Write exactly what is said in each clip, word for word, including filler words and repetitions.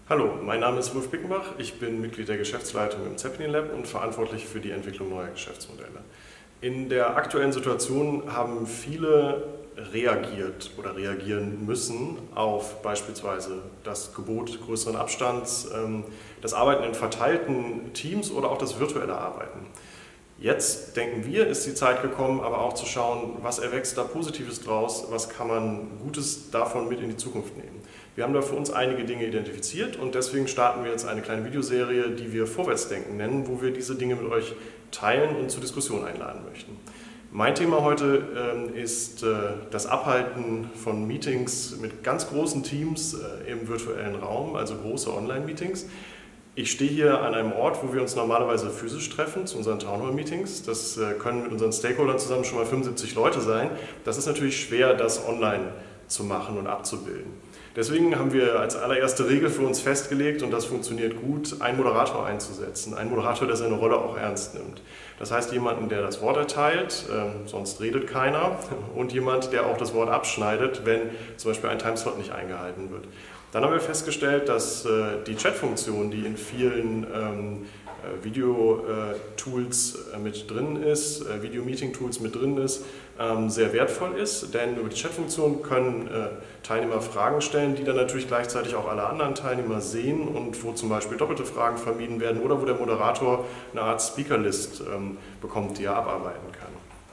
Hallo, mein Name ist Wolf Bickenbach, ich bin Mitglied der Geschäftsleitung im Zeppelin Lab und verantwortlich für die Entwicklung neuer Geschäftsmodelle. In der aktuellen Situation haben viele reagiert oder reagieren müssen auf beispielsweise das Gebot größeren Abstands, das Arbeiten in verteilten Teams oder auch das virtuelle Arbeiten. Jetzt, denken wir, ist die Zeit gekommen, aber auch zu schauen, was erwächst da Positives draus, was kann man Gutes davon mit in die Zukunft nehmen. Wir haben da für uns einige Dinge identifiziert und deswegen starten wir jetzt eine kleine Videoserie, die wir Vorwärtsdenken nennen, wo wir diese Dinge mit euch teilen und zur Diskussion einladen möchten. Mein Thema heute äh, ist äh, das Abhalten von Meetings mit ganz großen Teams äh, im virtuellen Raum, also große Online-Meetings. Ich stehe hier an einem Ort, wo wir uns normalerweise physisch treffen, zu unseren Townhall-Meetings. Das äh, können mit unseren Stakeholdern zusammen schon mal fünfundsiebzig Leute sein. Das ist natürlich schwer, das online zu machen und abzubilden. Deswegen haben wir als allererste Regel für uns festgelegt, und das funktioniert gut, einen Moderator einzusetzen. Einen Moderator, der seine Rolle auch ernst nimmt. Das heißt, jemanden, der das Wort erteilt, äh, sonst redet keiner, und jemand, der auch das Wort abschneidet, wenn zum Beispiel ein Timeslot nicht eingehalten wird. Dann haben wir festgestellt, dass äh, die Chat-Funktion, die in vielen ähm, äh, Video-Tools äh, mit drin ist, äh, Video-Meeting-Tools mit drin ist, ähm, sehr wertvoll ist, denn über die Chat-Funktion können äh, Teilnehmer Fragen stellen, die dann natürlich gleichzeitig auch alle anderen Teilnehmer sehen und wo zum Beispiel doppelte Fragen vermieden werden oder wo der Moderator eine Art Speakerlist ähm, bekommt, die er abarbeiten kann.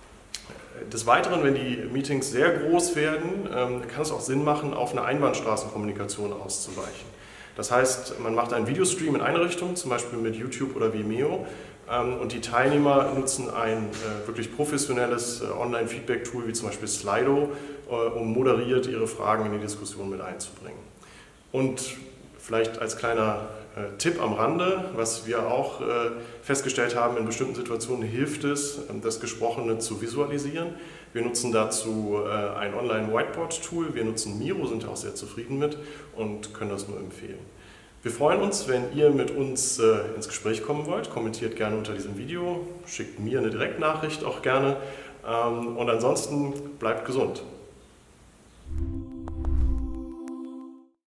Des Weiteren, wenn die Meetings sehr groß werden, kann es auch Sinn machen, auf eine Einbahnstraßenkommunikation auszuweichen. Das heißt, man macht einen Videostream in eine Richtung, zum Beispiel mit YouTube oder Vimeo, und die Teilnehmer nutzen ein wirklich professionelles Online-Feedback-Tool wie zum Beispiel Slido, um moderiert ihre Fragen in die Diskussion mit einzubringen. Und vielleicht als kleiner äh, Tipp am Rande, was wir auch äh, festgestellt haben, in bestimmten Situationen hilft es, das Gesprochene zu visualisieren. Wir nutzen dazu äh, ein Online-Whiteboard-Tool, wir nutzen Miro, sind auch sehr zufrieden mit und können das nur empfehlen. Wir freuen uns, wenn ihr mit uns äh, ins Gespräch kommen wollt. Kommentiert gerne unter diesem Video, schickt mir eine Direktnachricht auch gerne ähm, und ansonsten bleibt gesund.